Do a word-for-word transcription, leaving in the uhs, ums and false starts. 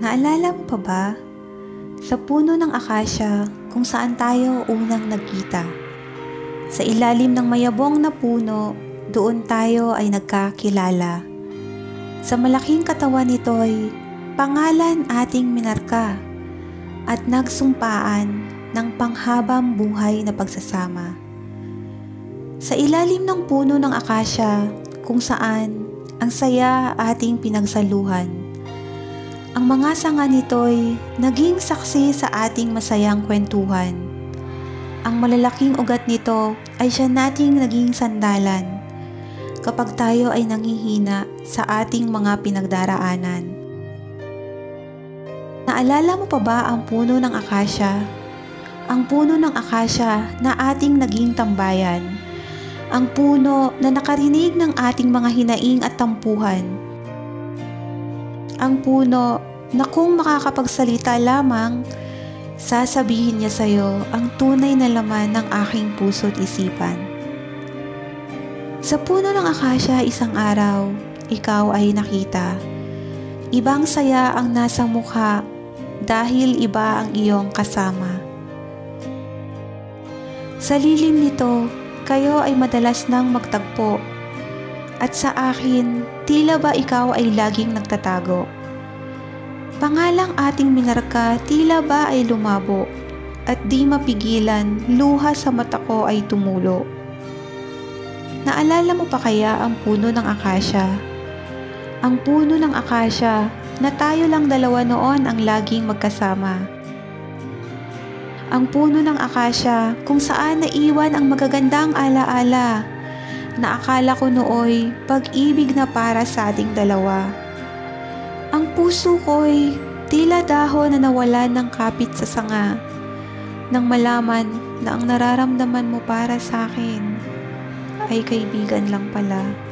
Naalala mo pa ba? Sa puno ng Acacia kung saan tayo unang nagkita. Sa ilalim ng mayabong na puno, doon tayo ay nagkakilala. Sa malaking katawan nito'y pangalan ating minarka at nagsumpaan ng panghabang buhay na pagsasama. Sa ilalim ng puno ng Acacia kung saan ang saya ating pinagsaluhan. Ang mga sanga nito'y naging saksi sa ating masayang kwentuhan. Ang malalaking ugat nito ay siya nating naging sandalan kapag tayo ay nangihina sa ating mga pinagdaraanan. Naalala mo pa ba ang puno ng Acacia? Ang puno ng Acacia na ating naging tambayan. Ang puno na nakarinig ng ating mga hinaing at tampuhan. Ang puno na kung makakapagsalita lamang, sasabihin niya sa iyo ang tunay na laman ng aking puso't isipan. Sa puno ng Acacia isang araw, ikaw ay nakita. Ibang saya ang nasa mukha dahil iba ang iyong kasama. Sa lilim nito, kayo ay madalas nang magtagpo. At sa akin, tila ba ikaw ay laging nagtatago. Pangalang ating minarka tila ba ay lumabo at di mapigilan, luha sa mata ko ay tumulo. Naalala mo pa kaya ang puno ng Acacia? Ang puno ng Acacia na tayo lang dalawa noon ang laging magkasama. Ang puno ng Acacia kung saan naiwan ang magagandang alaala na akala ko nooy pag-ibig na para sa ating dalawa. Ang puso ko'y tila dahon na nawalan ng kapit sa sanga nang malaman na ang nararamdaman mo para sa akin ay kaibigan lang pala.